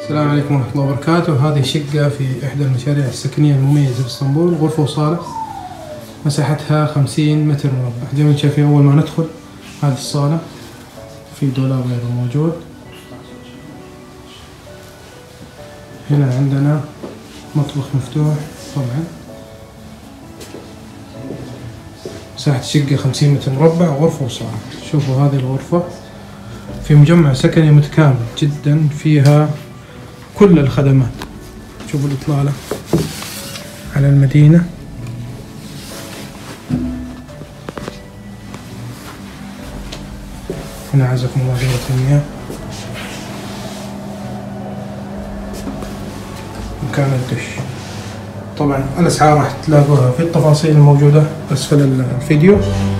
السلام عليكم ورحمة الله وبركاته. هذه شقة في إحدى المشاريع السكنية المميزة في اسطنبول، غرفة وصالة، مساحتها 50 متر مربع. زي ما شايفين أول ما ندخل هذه الصالة، في دولاب غير موجود. هنا عندنا مطبخ مفتوح طبعا. مساحة الشقة 50 متر مربع، غرفة وصالة. شوفوا هذه الغرفة في مجمع سكني متكامل جدا، فيها كل الخدمات. شوفوا الإطلالة على المدينة. هنا عزكم الله دورة المياه، مكان الدش. طبعا الأسعار راح تلاقوها في التفاصيل الموجودة أسفل الفيديو.